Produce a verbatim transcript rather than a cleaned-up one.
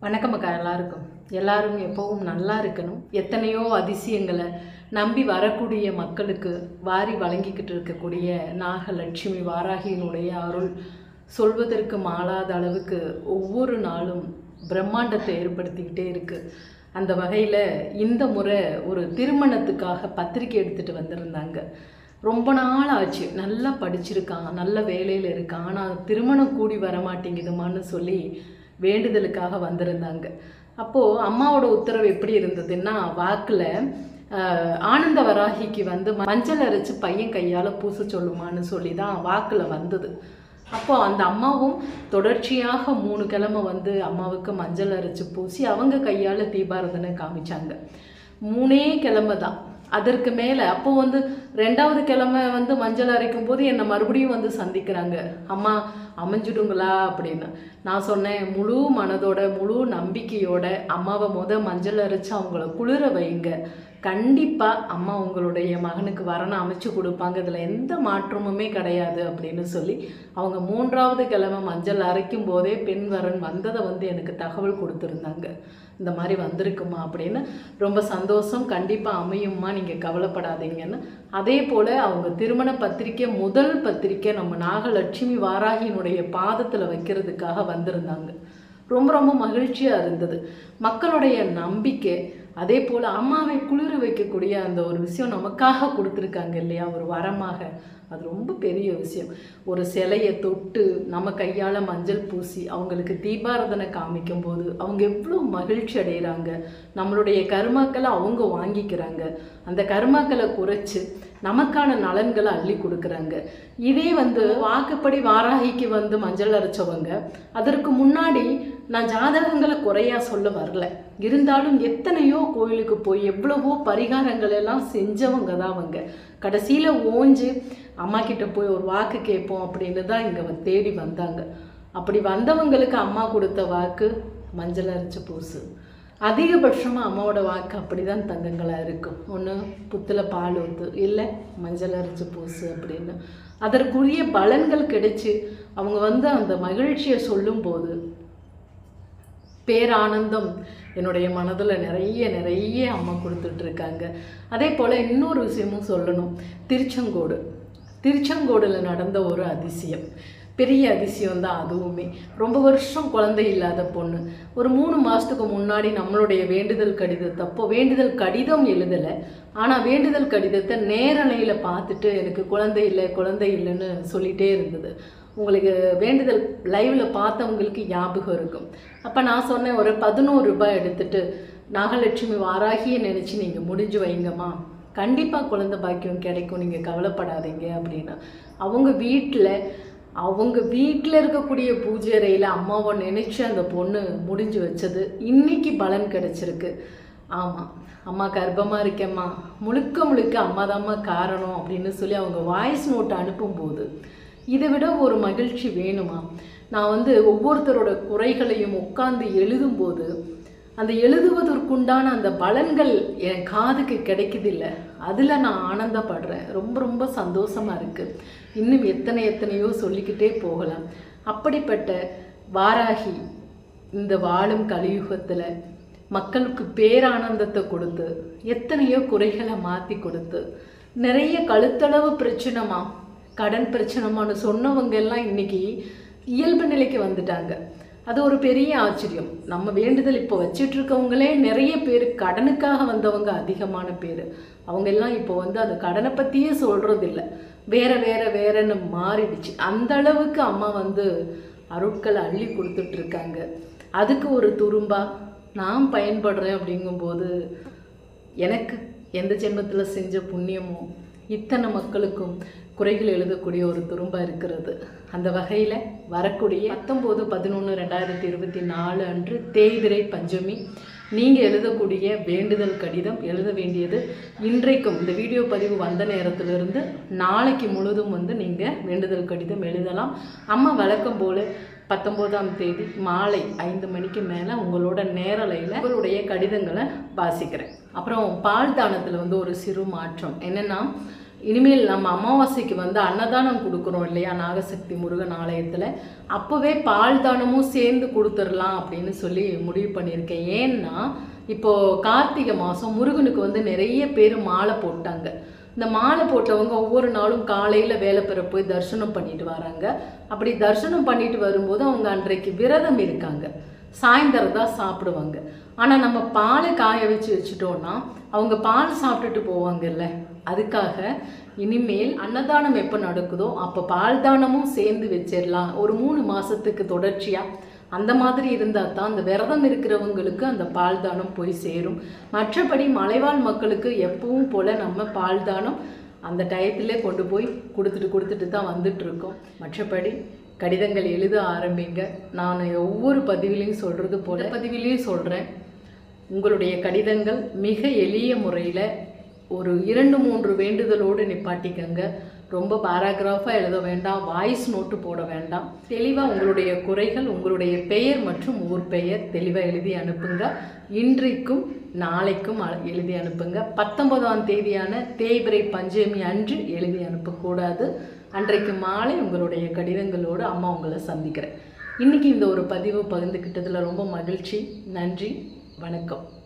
வணக்கம் அக்கா. எல்லாருக்கும் எல்லாரும் எப்பவும் நல்லா இருக்கணும். எத்தனையோ அதிசயங்களை நம்பி வரக்கூடிய மக்களுக்கு வாரி வழங்கிக்கிட்டு இருக்கக்கூடிய நாகலட்சுமி வாராகியினுடைய அருள் சொல்வதற்கு மாளாத அளவுக்கு ஒவ்வொரு நாளும் பிரம்மாண்டத்தை ஏற்படுத்திக்கிட்டே இருக்குது. அந்த வகையில் இந்த முறை ஒரு திருமணத்துக்காக பத்திரிக்கை எடுத்துகிட்டு வந்திருந்தாங்க. ரொம்ப நாள் ஆச்சு, நல்லா படிச்சிருக்கான், நல்ல வேலையில் இருக்கான், ஆனால் திருமணம் கூடி வரமாட்டேங்குதுமான்னு சொல்லி வேண்டுதலுக்காக வந்திருந்தாங்க. அப்போது அம்மாவோட உத்தரவு எப்படி இருந்ததுன்னா, வாக்கில் ஆனந்த வராகிக்கு வந்து மஞ்சள் அரைச்சி பையன் கையால் பூச சொல்லுமான்னு சொல்லி தான் வாக்கில் வந்தது. அப்போது அந்த அம்மாவும் தொடர்ச்சியாக மூணு கிழமை வந்து அம்மாவுக்கு மஞ்சள் அரைச்சி பூசி அவங்க கையால் தீபாராதனை காமிச்சாங்க. மூணே கிழமை தான். அதற்கு மேலே அப்போ வந்து ரெண்டாவது கிழமை வந்து மஞ்சள் அரைக்கும் போது என்னை மறுபடியும் வந்து சந்திக்கிறாங்க. அம்மா அமைஞ்சிடுங்களா அப்படின்னு. நான் சொன்னேன், முழு மனதோட முழு நம்பிக்கையோட அம்மாவை முத மஞ்சள் அரைச்சி அவங்கள குளிர வைங்க, கண்டிப்பாக அம்மா உங்களுடைய மகனுக்கு வரனை அமைச்சு கொடுப்பாங்க, இதில் எந்த மாற்றமுமே கிடையாது அப்படின்னு சொல்லி அவங்க மூன்றாவது கிழமை மஞ்சள் அரைக்கும் போதே பெண் வரன் வந்ததை வந்து எனக்கு தகவல் கொடுத்துருந்தாங்க. இந்த மாதிரி வந்திருக்குமா அப்படின்னு. ரொம்ப சந்தோஷம், கண்டிப்பாக அமையும்மா, நீங்கள் கவலைப்படாதீங்கன்னு. அதே போல் அவங்க திருமண பத்திரிக்கை முதல் பத்திரிக்கை நம்ம நாகலட்சுமி வாராகியினுடைய பாதத்தில் வைக்கிறதுக்காக வந்திருந்தாங்க. ரொம்ப ரொம்ப மகிழ்ச்சியாக இருந்தது. மக்களுடைய நம்பிக்கை, அதே போல் அம்மாவை குளிர வைக்கக்கூடிய அந்த ஒரு விஷயம் நமக்காக கொடுத்துருக்காங்க இல்லையா, ஒரு வரமாக. அது ரொம்ப பெரிய விஷயம். ஒரு சிலையை தொட்டு நம்ம கையால் மஞ்சள் பூசி அவங்களுக்கு தீபாராதனை காமிக்கும் போது அவங்க எவ்வளோ மகிழ்ச்சி அடைகிறாங்க. நம்மளுடைய கருமாக்களை அவங்க வாங்கிக்கிறாங்க, அந்த கருமாக்களை குறைச்சி நமக்கான நலன்களை அள்ளி கொடுக்குறாங்க. இதே வந்து வாக்குப்படி வாராகிக்கு வந்து மஞ்சள் அரைச்சவங்க, அதற்கு முன்னாடி நான் ஜாதகங்களை குறையா சொல்ல வரல, இருந்தாலும் எத்தனையோ கோயிலுக்கு போய் எவ்வளவோ பரிகாரங்கள் எல்லாம் செஞ்சவங்க தான் அவங்க. கடைசியில் ஓஞ்சு அம்மா கிட்ட போய் ஒரு வாக்கு கேட்போம் அப்படின்னு தான் இங்கே தேடி வந்தாங்க. அப்படி வந்தவங்களுக்கு அம்மா கொடுத்த வாக்கு மஞ்சள் அரைச்ச பூசு. அதிகபட்சமாக அம்மாவோட வாக்கு அப்படி தான் தங்கங்களாக இருக்கும். ஒன்று புத்தில் பால் ஊற்று, இல்லை மஞ்சள் அரைச்சி பூசு அப்படின்னு. அதற்குரிய பலன்கள் கிடைச்சி அவங்க வந்து அந்த மகிழ்ச்சியை சொல்லும்போது பேரானந்தம் என்னுடைய மனதில் நிறைய நிறைய அம்மா கொடுத்துட்ருக்காங்க. அதே போல் இன்னொரு விஷயமும் சொல்லணும். திருச்செங்கோடு திருச்செங்கோடில் நடந்த ஒரு அதிசயம், பெரிய அதிசயம் தான் அதுவுமே. ரொம்ப வருஷம் குழந்தை இல்லாத பொண்ணு ஒரு மூணு மாதத்துக்கு முன்னாடி நம்மளுடைய வேண்டுதல் கடிதத்தை, அப்போ வேண்டுதல் கடிதம் எழுதலை, ஆனால் வேண்டுதல் கடிதத்தை நேரலையில் பார்த்துட்டு எனக்கு குழந்தை இல்லை குழந்தை இல்லைன்னு சொல்லிகிட்டே இருந்தது. உங்களுக்கு வேண்டுதல் லைவில் பார்த்தவங்களுக்கு ஞாபகம் இருக்கும். அப்போ நான் சொன்னேன், ஒரு பதினோரு ரூபாய் எடுத்துகிட்டு நாகலட்சுமி வாராகியை நினச்சி நீங்கள் முடிஞ்சு வைங்கம்மா, கண்டிப்பாக குழந்தை பாக்கியம் கிடைக்கும், நீங்கள் கவலைப்படாதீங்க அப்படின்னா. அவங்க வீட்டில் அவங்க வீட்டில் இருக்கக்கூடிய பூஜை அறையில் அம்மாவை நினச்சி அந்த பொண்ணு முடிஞ்சு வச்சது இன்னைக்கு பலன் கிடச்சிருக்கு. ஆமாம், அம்மா கர்ப்பமாக இருக்கேம்மா, முழுக்க முழுக்க அம்மா தாம்மா காரணம் அப்படின்னு சொல்லி அவங்க வாய்ஸ் நோட்டை அனுப்பும்போது இதை விட ஒரு மகிழ்ச்சி வேணுமா? நான் வந்து ஒவ்வொருத்தரோட குறைகளையும் உட்கார்ந்து எழுதும்போது அந்த எழுதுவதற்குண்டான அந்த பலன்கள் என் காதுக்கு கிடைக்குதில்ல, அதில் நான் ஆனந்தப்படுறேன். ரொம்ப ரொம்ப சந்தோஷமாக இருக்குது. இன்னும் எத்தனை எத்தனையோ சொல்லிக்கிட்டே போகலாம். அப்படிப்பட்ட வாராகி இந்த வாழும் கலியுகத்தில் மக்களுக்கு பேரானந்தத்தை கொடுத்து எத்தனையோ குறைகளை மாற்றி கொடுத்து நிறைய கழுத்தளவு பிரச்சனைமா, கடன் பிரச்சனைமான்னு சொன்னவங்க எல்லாம் இன்றைக்கி இயல்பு நிலைக்கு வந்துட்டாங்க. அது ஒரு பெரிய ஆச்சரியம். நம்ம வேண்டுதல் இப்போ வச்சிட்ருக்கவங்களே நிறைய பேர் கடனுக்காக வந்தவங்க அதிகமான பேர். அவங்க எல்லாம் இப்போ வந்து அந்த கடனை பற்றியே சொல்கிறதில்ல, வேற வேற வேறன்னு மாறிடுச்சு. அந்த அளவுக்கு அம்மா வந்து அருட்களை அள்ளி கொடுத்துட்ருக்காங்க. அதுக்கு ஒரு துரும்பா நான் பயன்படுறேன். அப்படிங்கும்போது எனக்கு எந்த ஜென்மத்தில் செஞ்ச புண்ணியமோ இத்தனை மக்களுக்கும் குறைகள் எழுதக்கூடிய ஒரு துரும்பாக இருக்கிறது. அந்த வகையில் வரக்கூடிய பத்தொம்போது பதினொன்று ரெண்டாயிரத்தி இருபத்தி நாலு அன்று தேய்பிறை பஞ்சமி. நீங்கள் எழுதக்கூடிய வேண்டுதல் கடிதம் எழுத வேண்டியது இன்றைக்கும் இந்த வீடியோ பதிவு வந்த நேரத்திலிருந்து நாளைக்கு முழுதும் வந்து நீங்கள் வேண்டுதல் கடிதம் எழுதலாம். அம்மா வழக்கம் போல் பத்தொம்போதாம் தேதி மாலை ஐந்து மணிக்கு மேலே உங்களோட நேரலையில் உங்களுடைய கடிதங்களை வாசிக்கிறேன். அப்புறம் பால் தானத்தில் வந்து ஒரு சிறு மாற்றம் என்னென்னா, இனிமேல் நம்ம அமாவாசைக்கு வந்து அன்னதானம் கொடுக்குறோம் இல்லையா நாகசக்தி முருகன் ஆலயத்தில், அப்போவே பால் தானமும் சேர்ந்து கொடுத்துடலாம் அப்படின்னு சொல்லி முடிவு பண்ணியிருக்கேன். ஏன்னா இப்போது கார்த்திகை மாதம் முருகனுக்கு வந்து நிறைய பேர் மாலை போட்டாங்க. இந்த மாலை போட்டவங்க ஒவ்வொரு நாளும் காலையில் வேலை பெற போய் தரிசனம் பண்ணிட்டு வராங்க. அப்படி தரிசனம் பண்ணிட்டு வரும்போது அவங்க அன்றைக்கு விரதம் இருக்காங்க, சாயந்தரம் தான் சாப்பிடுவாங்க. ஆனால் நம்ம பாலை காய வச்சு வச்சுட்டோன்னா அவங்க பால் சாப்பிட்டுட்டு போவாங்கல்ல. அதுக்காக இனிமேல் அன்னதானம் எப்போ நடக்குதோ அப்போ பால் தானமும் சேர்ந்து வச்சிடலாம், ஒரு மூணு மாதத்துக்கு தொடர்ச்சியாக. அந்த மாதிரி இருந்தால் தான் அந்த விரதம் இருக்கிறவங்களுக்கு அந்த பால் தானம் போய் சேரும். மற்றபடி மலைவாழ் மக்களுக்கு எப்பவும் போல் நம்ம பால் தானம் அந்த டயத்திலே கொண்டு போய் கொடுத்துட்டு கொடுத்துட்டு தான் வந்துட்டுருக்கோம். மற்றபடி கடிதங்கள் எழுத ஆரம்பிங்க. நான் ஒவ்வொரு பதிவிலையும் சொல்கிறது போல பதிவிலையும் சொல்கிறேன், உங்களுடைய கடிதங்கள் மிக எளிய முறையில் ஒரு இரண்டு மூன்று வேண்டுதலோடு நிப்பாட்டிக்கங்க. ரொம்ப பேராகிராஃபாக எழுத வேண்டாம், வாய்ஸ் நோட்டு போட வேண்டாம். தெளிவாக உங்களுடைய குறைகள், உங்களுடைய பெயர் மற்றும் ஊர் பெயர் தெளிவாக எழுதி அனுப்புங்க. இன்றைக்கும் நாளைக்கும் எழுதி அனுப்புங்க. பத்தொன்பதாம் தேதியான தேய்பிறை பஞ்சமி அன்று எழுதி அனுப்பக்கூடாது. அன்றைக்கு மாலை உங்களுடைய கடிதங்களோடு அம்மா உங்களை சந்திக்கிறேன். இன்றைக்கி இந்த ஒரு பதிவு பகிர்ந்துக்கிட்டதில் ரொம்ப மகிழ்ச்சி. நன்றி, வணக்கம்.